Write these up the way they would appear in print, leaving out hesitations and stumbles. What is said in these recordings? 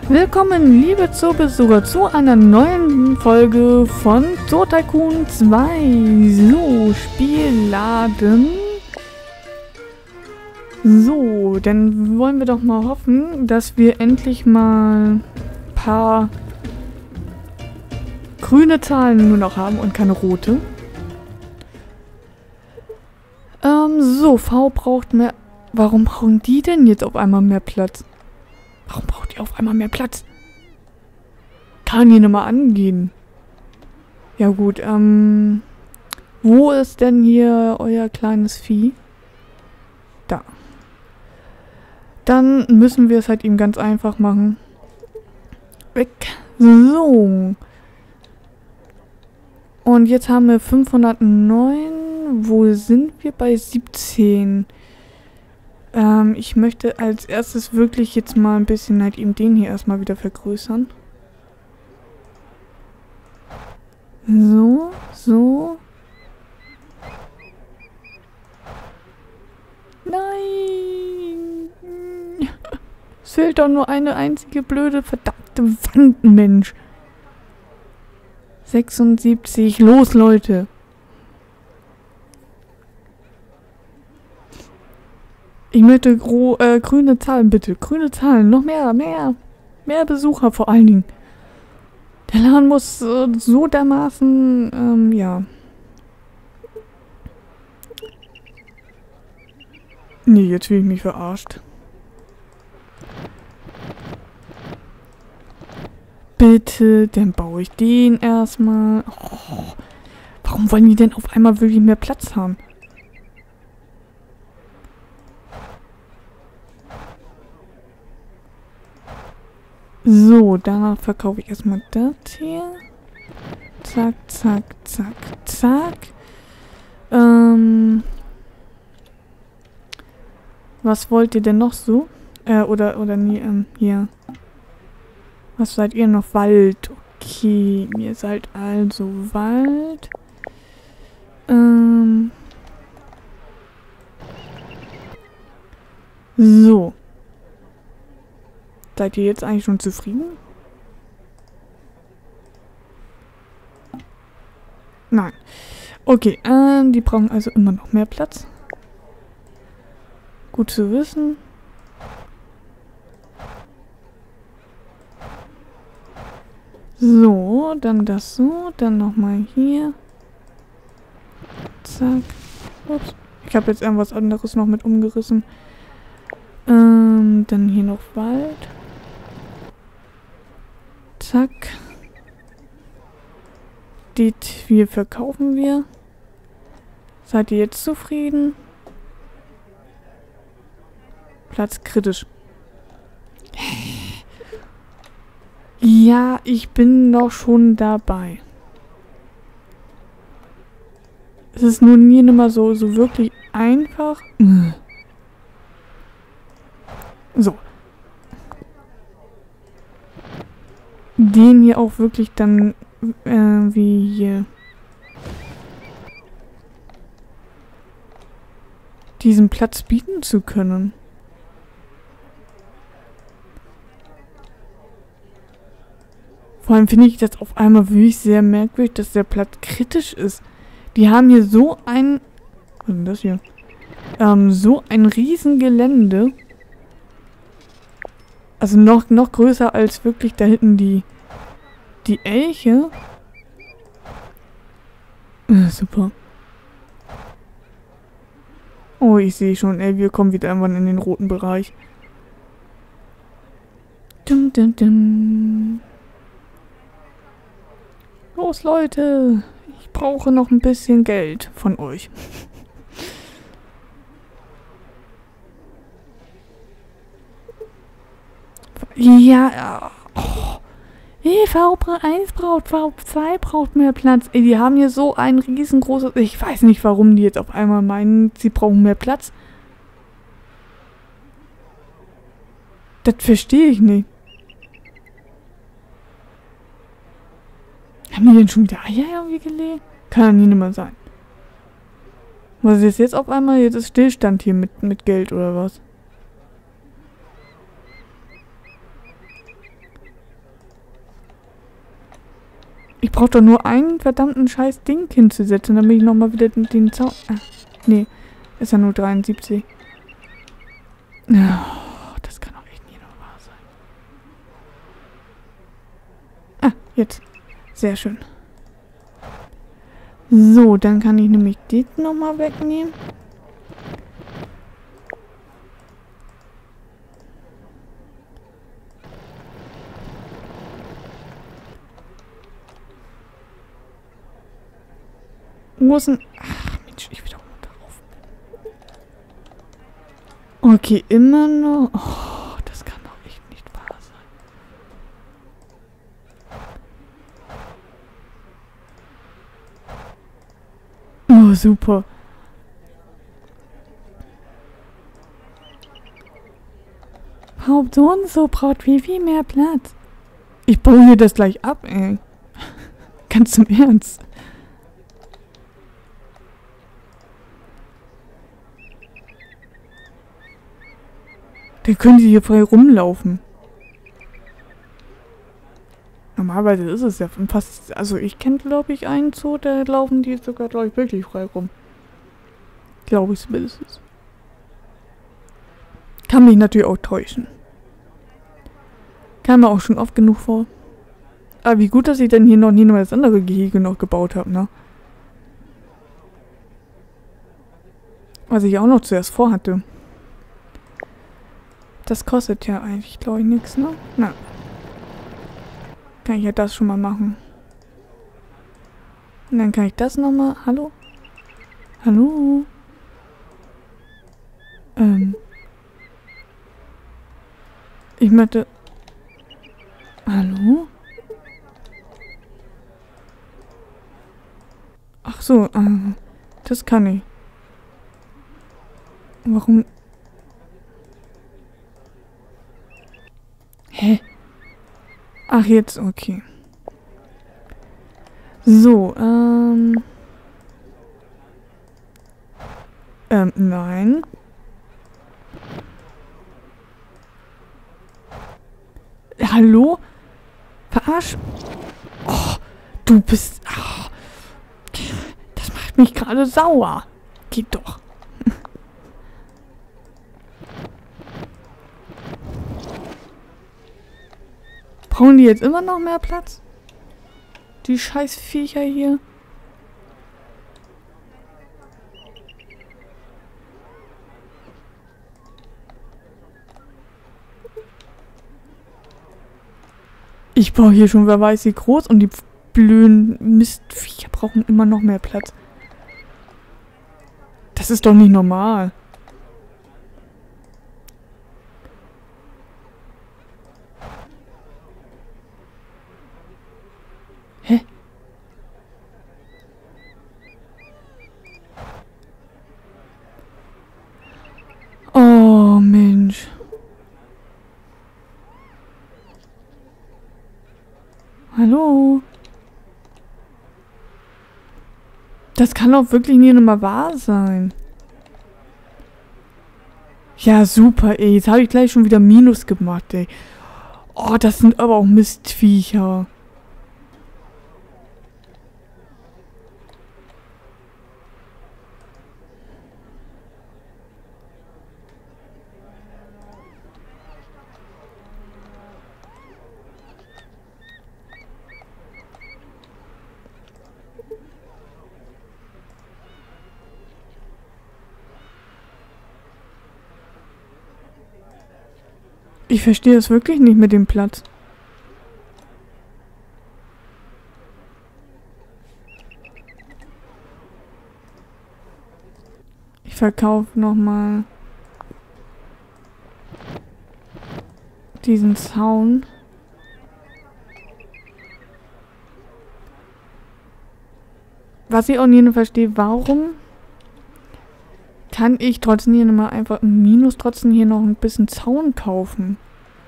Willkommen, liebe Zoobesucher, zu einer neuen Folge von Zoo Tycoon 2. So, Spielladen. So, dann wollen wir doch mal hoffen, dass wir endlich mal ein paar grüne Zahlen nur noch haben und keine rote. So, V braucht mehr... Warum brauchen die denn jetzt auf einmal mehr Platz? Warum braucht ihr auf einmal mehr Platz? Kann hier nochmal angehen. Ja gut, wo ist denn hier euer kleines Vieh? Da. Dann müssen wir es halt ihm ganz einfach machen. Weg. So. Und jetzt haben wir 509. Wo sind wir? Bei 17. Ich möchte als erstes wirklich jetzt mal ein bisschen halt eben den hier erstmal wieder vergrößern. So, so. Nein! Es fehlt doch nur eine einzige blöde, verdammte Wand, Mensch. 76. Los, Leute! Ich möchte grüne Zahlen, bitte. Grüne Zahlen. Noch mehr. Mehr Besucher vor allen Dingen. Der Laden muss so dermaßen, ja. Nee, jetzt fühle ich mich verarscht. Bitte, dann baue ich den erstmal. Oh, warum wollen die denn auf einmal wirklich mehr Platz haben? So, danach verkaufe ich erstmal das hier. Zack, zack, zack, zack. Was wollt ihr denn noch so? Oder nie, hier. Was seid ihr noch? Wald. Okay, ihr seid also Wald. So. Seid ihr jetzt eigentlich schon zufrieden? Nein. Okay, die brauchen also immer noch mehr Platz. Gut zu wissen. So, dann das so, dann nochmal hier. Zack. Ups. Ich habe jetzt irgendwas anderes noch mit umgerissen. Dann hier noch Wald. Zack. Die hier verkaufen wir. Seid ihr jetzt zufrieden? Platz kritisch. Ja, ich bin doch schon dabei. Es ist nur nie immer so wirklich einfach. So. Den hier auch wirklich dann, wie hier. Diesen Platz bieten zu können. Vor allem finde ich das auf einmal wirklich sehr merkwürdig, dass der Platz kritisch ist. Die haben hier so ein... Was ist denn das hier? So ein Riesengelände. Also noch größer als wirklich da hinten die Elche. Super. Oh, ich sehe schon, ey, wir kommen wieder irgendwann in den roten Bereich. Dum, dum, dum. Los, Leute. Ich brauche noch ein bisschen Geld von euch. Ja, oh. V1 braucht, V2 braucht mehr Platz. Ey, die haben hier so ein riesengroßes... Ich weiß nicht, warum die jetzt auf einmal meinen, sie brauchen mehr Platz. Das verstehe ich nicht. Haben die denn schon wieder Eier irgendwie gelegt? Kann ja nie mehr sein. Was ist jetzt auf einmal? Jetzt ist Stillstand hier mit Geld oder was? brauche doch nur einen verdammten scheiß Ding hinzusetzen, damit ich nochmal wieder den Zaun... Nee, ist ja nur 73. Oh, das kann doch echt nie noch wahr sein. Jetzt. Sehr schön. So, dann kann ich nämlich das nochmal wegnehmen. Wo ist denn... Ach, Mensch, ich wieder drauf. Okay, immer noch... Oh, das kann doch echt nicht wahr sein. Oh, super. Haupt so und so braucht viel mehr Platz. Ich baue hier das gleich ab, ey. Ganz im Ernst. Da können die hier frei rumlaufen. Normalerweise ist es ja fast... Also ich kenne, glaube ich, einen Zoo, da laufen die sogar, glaube ich, wirklich frei rum. Glaube ich zumindest. Kann mich natürlich auch täuschen. Kam mir auch schon oft genug vor. Aber wie gut, dass ich dann hier noch nie mal das andere Gehege noch gebaut habe, ne? Was ich auch noch zuerst vorhatte. Das kostet ja eigentlich, glaube ich, nichts, ne? Na. Kann ich ja das schon mal machen. Und dann kann ich das nochmal... Hallo? Hallo? Ich möchte... Hallo? Ach so, das kann ich. Warum... Hä? Ach, jetzt, okay. So, nein. Hallo? Verarsch? Oh, du bist... Oh, das macht mich gerade sauer. Geht doch. Brauchen die jetzt immer noch mehr Platz? Die scheiß Viecher hier. Ich baue hier schon, wer weiß wie groß, und die blöden Mistviecher brauchen immer noch mehr Platz. Das ist doch nicht normal. Hä? Oh, Mensch. Hallo? Das kann doch wirklich nie nochmal wahr sein. Ja, super, ey. Jetzt habe ich gleich schon wieder Minus gemacht, ey. Oh, das sind aber auch Mistviecher. Ich verstehe es wirklich nicht mit dem Platz. Ich verkaufe nochmal diesen Zaun. Was ich auch nie verstehe, warum kann ich trotzdem hier mal einfach im Minus trotzdem hier noch ein bisschen Zaun kaufen?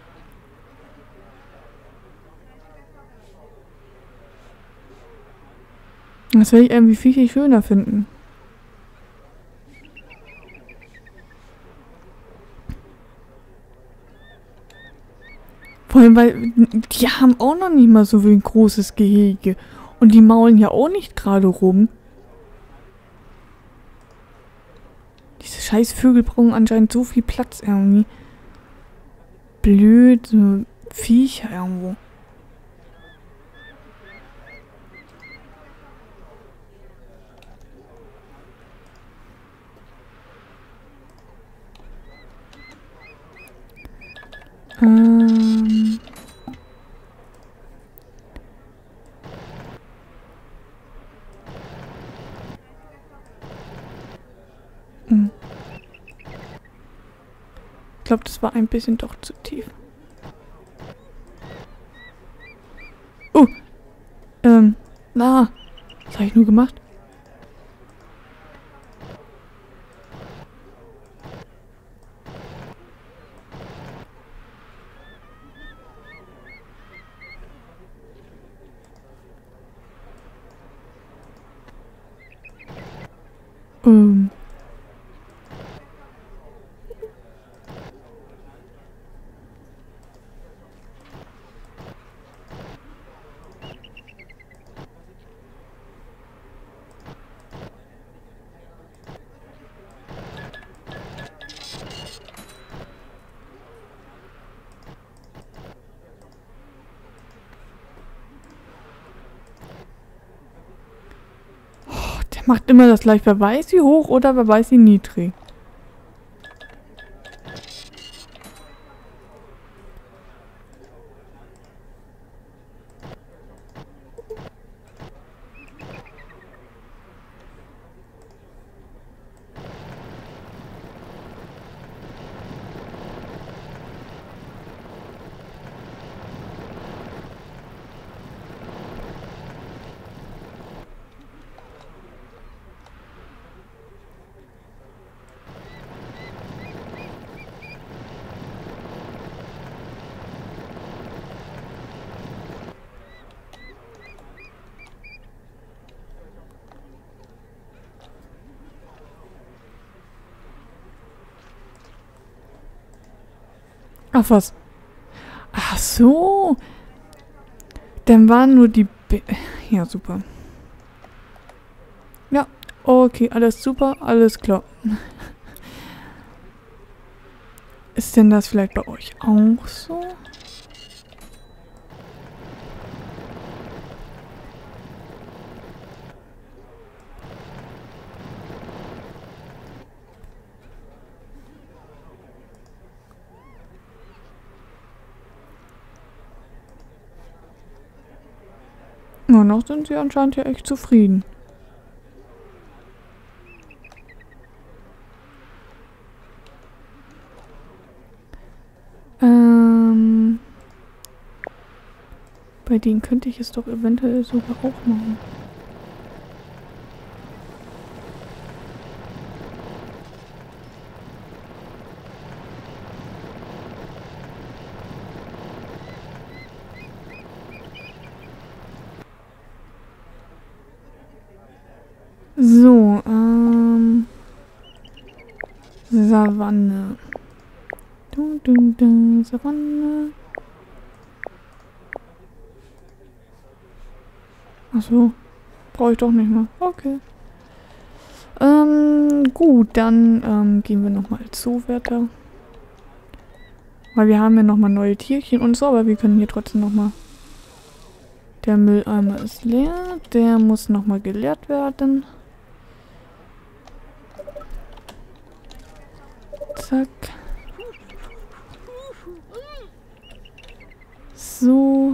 Das werde ich irgendwie viel schöner finden. Vor allem, weil die haben auch noch nicht mal so wie ein großes Gehege. Und die maulen ja auch nicht gerade rum. Diese scheiß Vögel brauchen anscheinend so viel Platz irgendwie. Blöde Viecher irgendwo. Ähm... Ich glaube, das war ein bisschen doch zu tief. Na, was habe ich nur gemacht? Ähm. Der macht immer das gleich. Wer weiß wie hoch oder wer weiß wie niedrig. Ach was. Ach so. Dann waren nur die... Ja, super. Ja, okay, alles super, alles klar. Ist denn das vielleicht bei euch auch so? Na, noch sind sie anscheinend ja echt zufrieden. Bei denen könnte ich es doch eventuell sogar auch machen. So, Savanne. Dun, dun, dun, Savanne. Achso, brauche ich doch nicht mehr. Okay. Gut, dann gehen wir nochmal als Zoowärter. Weil wir haben ja nochmal neue Tierchen und so, aber wir können hier trotzdem nochmal... Der Mülleimer ist leer. Der muss nochmal geleert werden. Zack. So.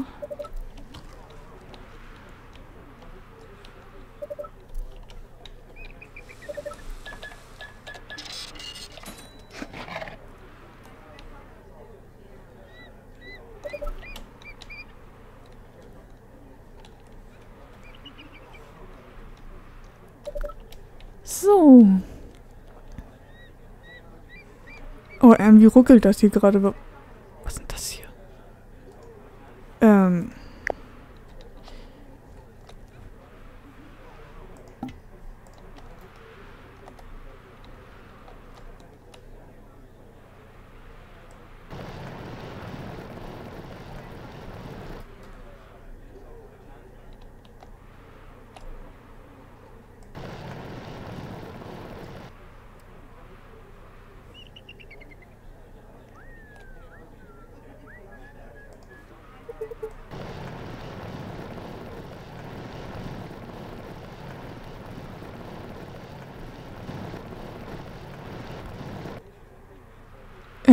So. Oh, irgendwie ruckelt das hier gerade. Was ist denn das hier?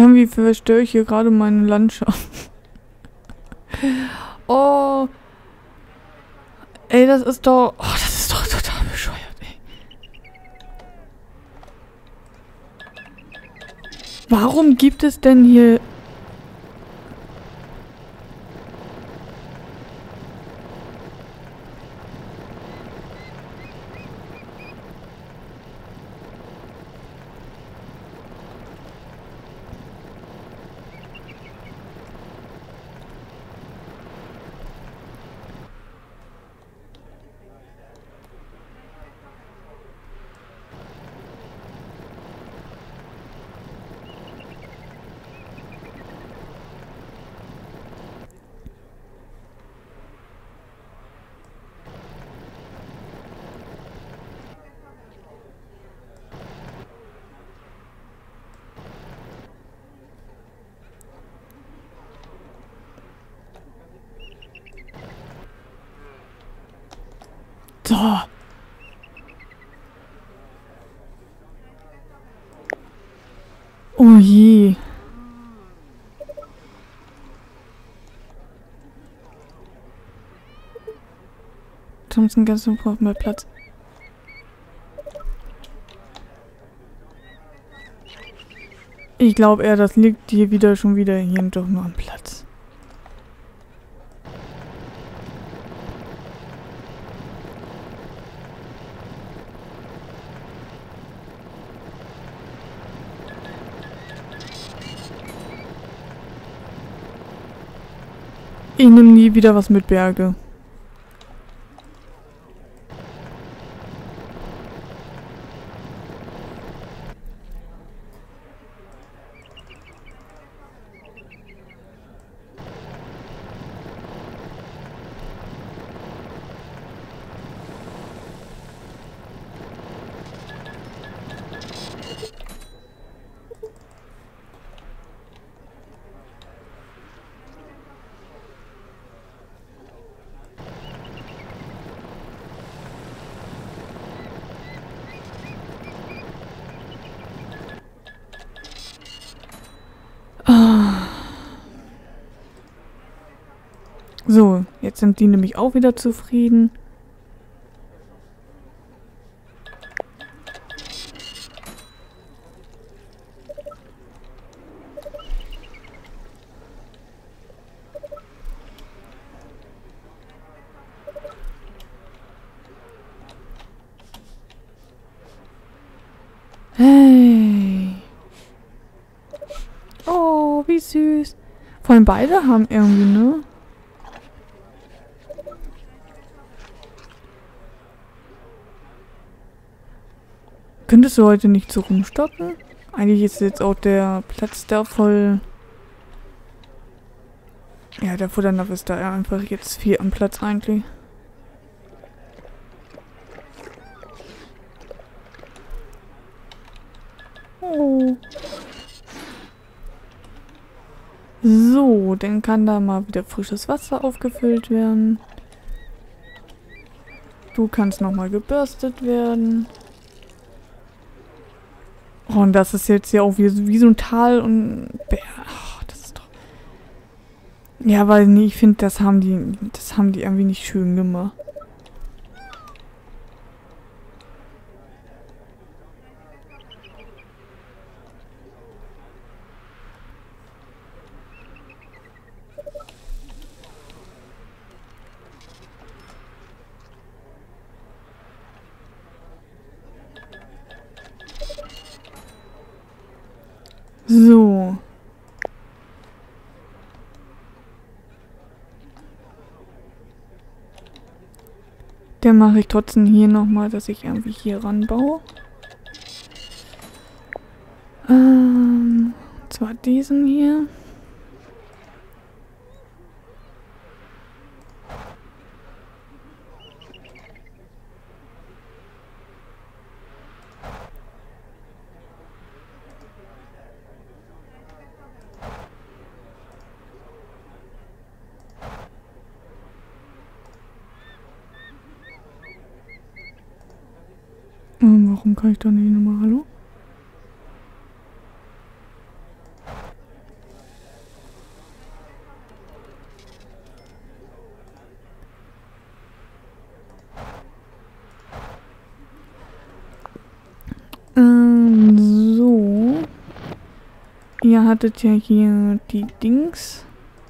Irgendwie verstöre ich hier gerade meine Landschaft. Oh. Ey, das ist doch... Oh, das ist doch total bescheuert, ey. Warum gibt es denn hier... So. Oh je. Thompson ganz braucht mehr Platz. Ich glaube eher, das liegt hier schon wieder hier doch nur am Platz. Ich nehme nie wieder was mit Berge. So, jetzt sind die nämlich auch wieder zufrieden. Hey. Oh, wie süß. Vor allem beide haben irgendwie, ne? Könntest du heute nicht so rumstoppen? Eigentlich ist jetzt auch der Platz da voll... Ja, der Futternapf ist da einfach jetzt viel am Platz eigentlich. Oh. So, dann kann da mal wieder frisches Wasser aufgefüllt werden. Du kannst nochmal gebürstet werden. Oh, und das ist jetzt ja auch wie so ein Tal und Berg. Oh, das ist doch... Ja, weil nee, ich finde, das haben die irgendwie nicht schön gemacht. So. Dann mache ich trotzdem hier nochmal, dass ich irgendwie hier ranbaue. Zwar diesen hier. Warum kann ich da nicht nochmal? Hallo? Ihr hattet ja hier die Dings.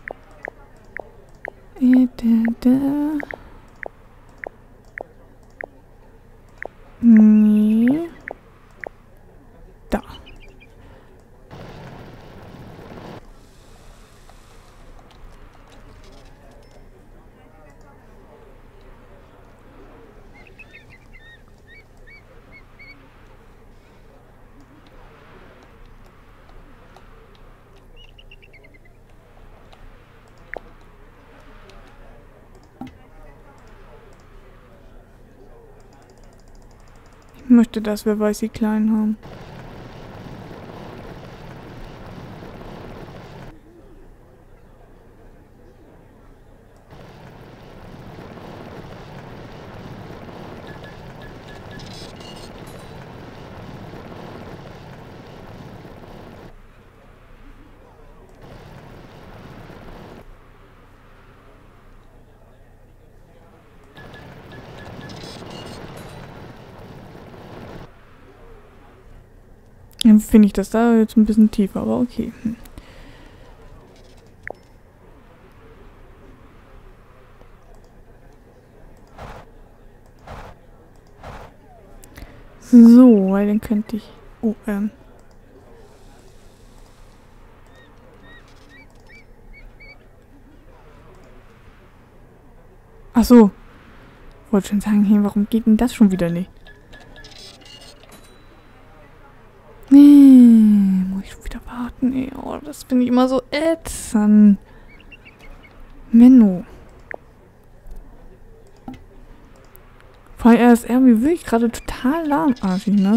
Nee. Da. Ich möchte, dass wir weiß, sie klein haben. Dann finde ich das da jetzt ein bisschen tiefer, aber okay. So, weil dann könnte ich... Oh, Ach so. Wollte schon sagen, hey, warum geht denn das schon wieder nicht? Nee, muss ich schon wieder warten, ey. Oh, das finde ich immer so ätzend. Menno. Vor allem, er ist irgendwie wirklich gerade total lahmarschig, ne?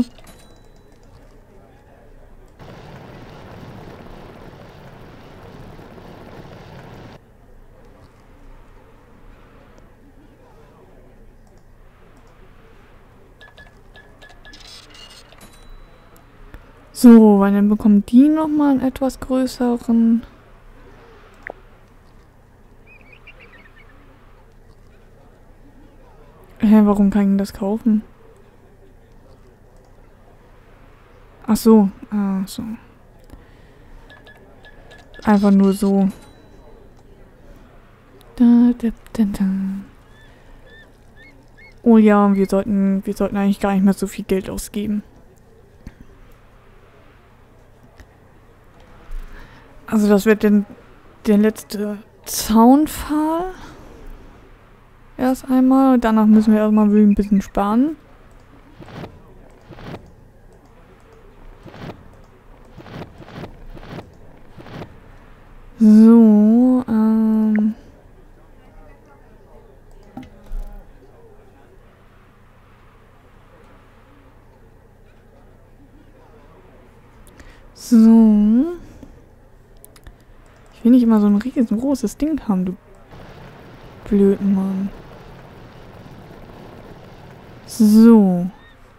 So, weil dann bekommen die nochmal einen etwas größeren. Hä, warum kann ich das kaufen? Ach so, ah, so. Einfach nur so. Oh ja, wir sollten eigentlich gar nicht mehr so viel Geld ausgeben. Also das wird der letzte Zaunpfahl. Erst einmal. Danach müssen wir erstmal ein bisschen sparen. So, So. Ich will nicht immer so ein riesengroßes Ding haben, du blöden Mann. So.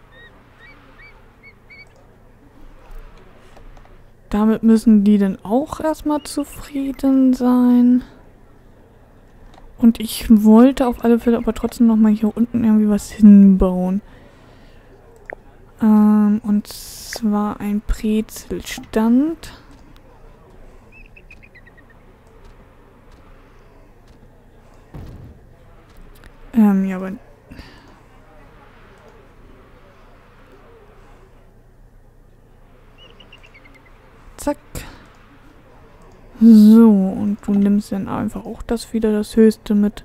Damit müssen die dann auch erstmal zufrieden sein. Und ich wollte auf alle Fälle aber trotzdem nochmal hier unten irgendwie was hinbauen. Und zwar ein Brezelstand. Ja, aber... Zack. So, und du nimmst dann einfach auch das wieder, das Höchste mit.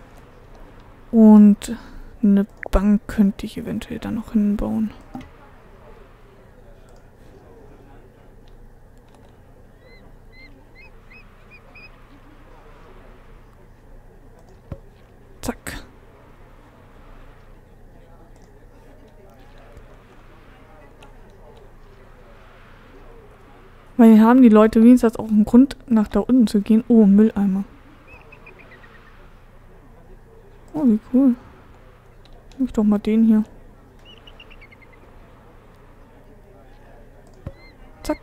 Und eine Bank könnte ich eventuell dann noch hinbauen. Zack. Weil hier haben die Leute wenigstens auch einen Grund, nach da unten zu gehen. Oh, Mülleimer. Oh, wie cool. Nimm ich doch mal den hier. Zack.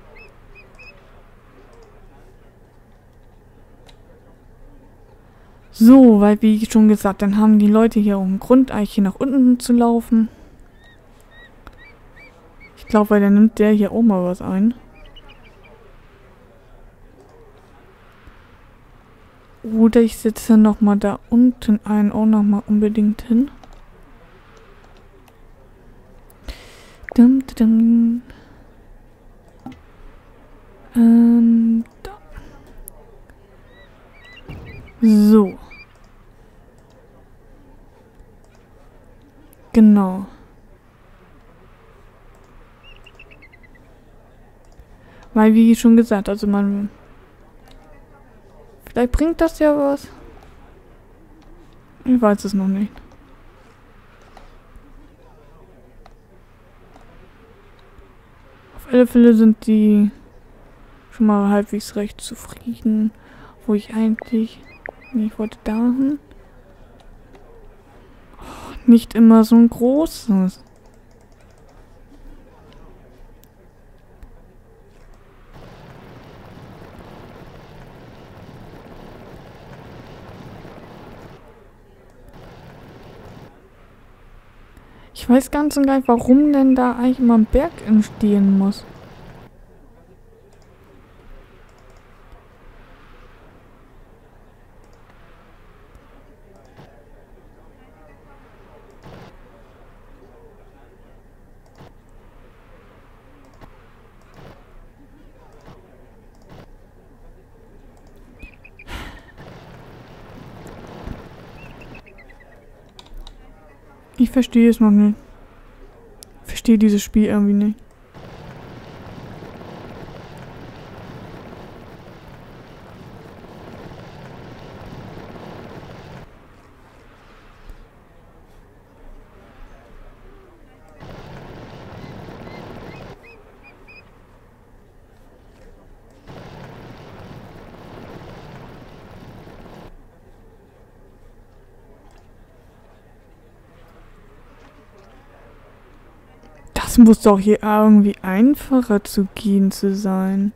So, weil wie schon gesagt, dann haben die Leute hier auch einen Grund, eigentlich hier nach unten zu laufen. Ich glaube, weil dann nimmt der hier auch mal was ein. Oder ich setze nochmal da unten einen auch nochmal unbedingt hin. Dum, dum, da. So. Genau. Weil, wie schon gesagt, also man... Vielleicht bringt das ja was. Ich weiß es noch nicht. Auf alle Fälle sind die schon mal halbwegs recht zufrieden, wo ich eigentlich... Nee, ich wollte dahin. Oh, nicht immer so ein großes. Ich weiß ganz und gar nicht, warum denn da eigentlich immer ein Berg entstehen muss. Ich verstehe es noch nicht. Ich verstehe dieses Spiel irgendwie nicht. Das muss doch hier irgendwie einfacher zu gehen zu sein.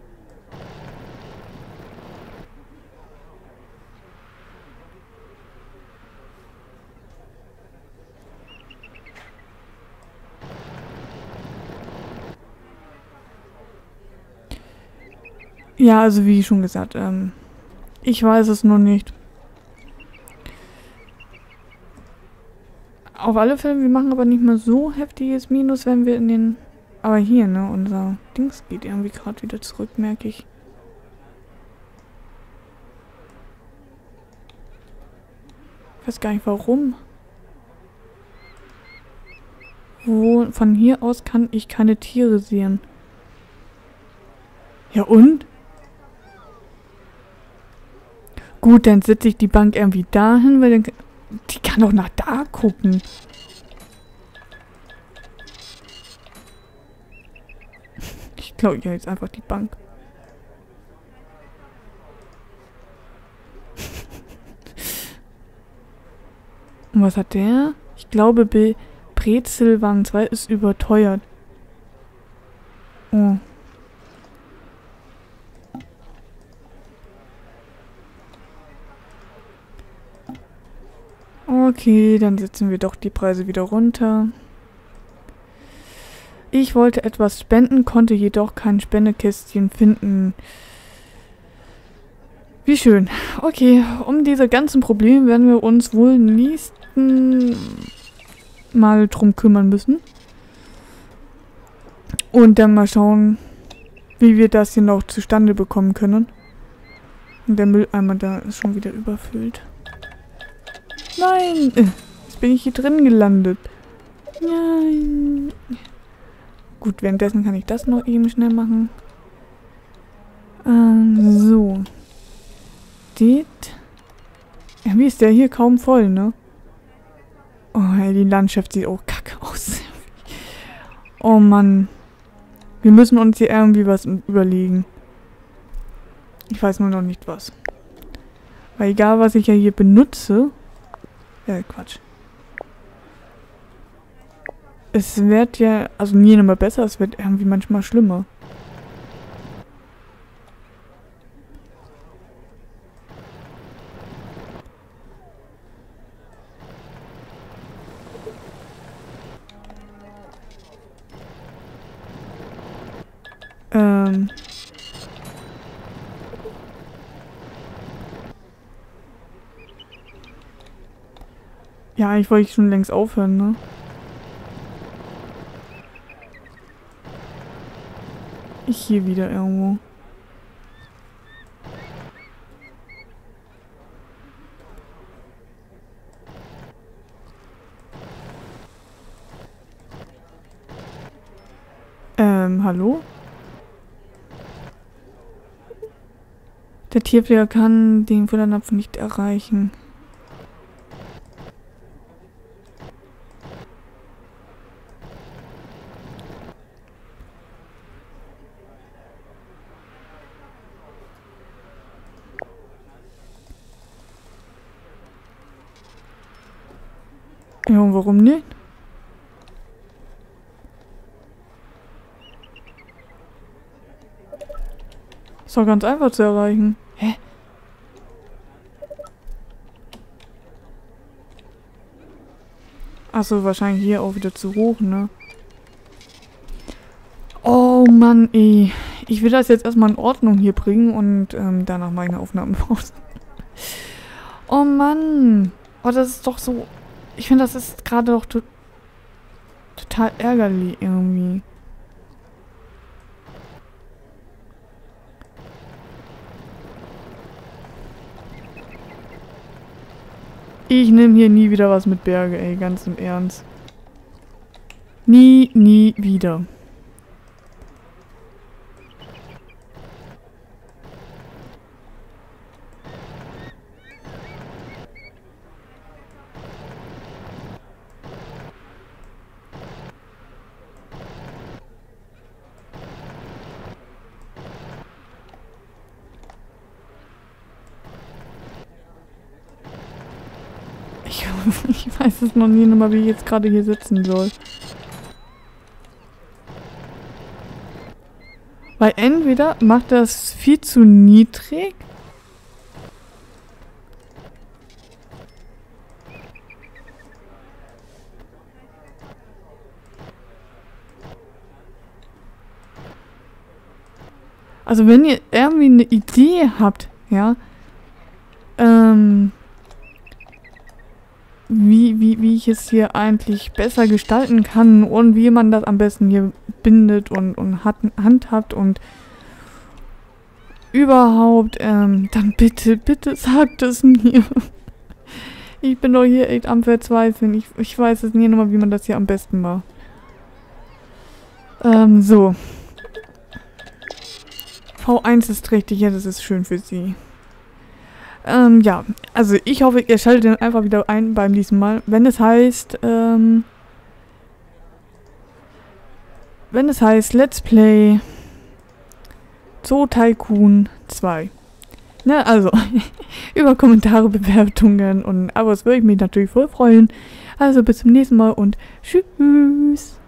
Ja, also wie schon gesagt, ich weiß es noch nicht. Auf alle Fälle, wir machen aber nicht mehr so heftiges Minus, wenn wir in den... Aber hier, ne, unser Dings geht irgendwie gerade wieder zurück, merke ich. Ich weiß gar nicht, warum. Von hier aus kann ich keine Tiere sehen. Ja und? Gut, dann setze ich die Bank irgendwie dahin, weil dann... Die kann doch nach da gucken. Ich glaube, ja, jetzt einfach die Bank. Und was hat der? Ich glaube, Brezelwagen 2 ist überteuert. Oh. Okay, dann setzen wir doch die Preise wieder runter. Ich wollte etwas spenden, konnte jedoch kein Spendekästchen finden. Wie schön. Okay, um diese ganzen Probleme werden wir uns wohl nächsten Mal drum kümmern müssen. Und dann mal schauen, wie wir das hier noch zustande bekommen können. Und der Mülleimer da ist schon wieder überfüllt. Nein! Jetzt bin ich hier drin gelandet. Nein! Gut, währenddessen kann ich das noch eben schnell machen. So. Wie ist der hier kaum voll, ne? Oh, ey, die Landschaft sieht auch kacke aus. Oh Mann. Wir müssen uns hier irgendwie was überlegen. Ich weiß nur noch nicht was. Weil egal, was ich ja hier benutze... Quatsch. Es wird ja... Also nie immer besser, es wird irgendwie manchmal schlimmer. Ja, eigentlich wollte ich schon längst aufhören, ne? Ich hier wieder irgendwo. Hallo? Der Tierpfleger kann den Futternapf nicht erreichen. Ja, und warum nicht? Ist doch ganz einfach zu erreichen. Hä? Achso, wahrscheinlich hier auch wieder zu hoch, ne? Oh Mann, ey. Ich will das jetzt erstmal in Ordnung hier bringen und danach meine Aufnahmen raus. Oh Mann. Oh, das ist doch so... Ich finde, das ist gerade doch total ärgerlich irgendwie. Ich nehme hier nie wieder was mit Berge, ey, ganz im Ernst. Nie wieder. Ich weiß es noch nie mal, wie ich jetzt gerade hier sitzen soll. Weil entweder macht das viel zu niedrig. Also wenn ihr irgendwie eine Idee habt, ja, wie ich es hier eigentlich besser gestalten kann und wie man das am besten hier bindet und handhabt und überhaupt, dann bitte sagt es mir. Ich bin doch hier echt am Verzweifeln. Ich weiß es nie nochmal, wie man das hier am besten macht. So. V1 ist richtig, ja, das ist schön für sie. Ja, also ich hoffe, ihr schaltet dann einfach wieder ein beim nächsten Mal, wenn es heißt Let's Play Zoo Tycoon 2. Ne, also, über Kommentare, Bewertungen und Abos würde ich mich natürlich voll freuen. Also bis zum nächsten Mal und tschüss.